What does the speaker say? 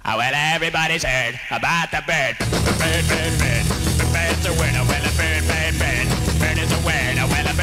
Well, everybody's heard about the bird. The bird, bird, bird. The bird's a winner. Well, a bird, bird, bird. Bird is a winner. Well, a